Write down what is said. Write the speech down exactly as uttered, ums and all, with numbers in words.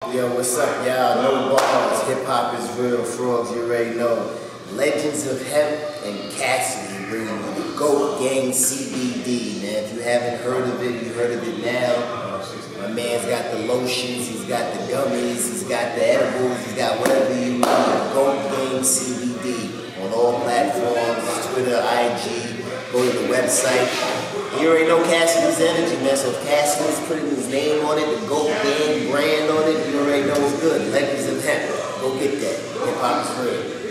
Yo, what's up, y'all? No bars, hip hop is real, frogs, you already know. Legends of Hemp and Cassidy bringing you the GOAT Gang C B D, man. If you haven't heard of it, you heard of it now. My man's got the lotions, he's got the gummies, he's got the edibles, he's got whatever you need. GOAT Gang C B D on all platforms, Twitter, I G. Go to the website. You already know Cassidy's energy, man. So if Cassidy's putting his name on it, the GOAT Gang brand on it, you already know it's good. Legends of Hemp. Go get that. Hip hop is real.